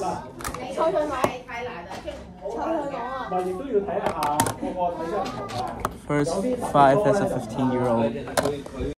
抽上攞，抽上攞啊！咪亦都要睇下個個睇得唔同啊。First 5 as a 15-year-old.